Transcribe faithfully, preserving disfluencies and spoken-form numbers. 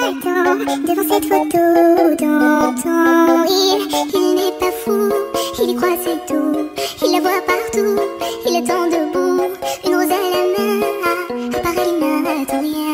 m'attend devant cette photo d'antan. Il, il n'est pas fou, il y croit c'est tout. Il la voit partout, il attend debout, une rose à la main. À part elle, il n'attend rien.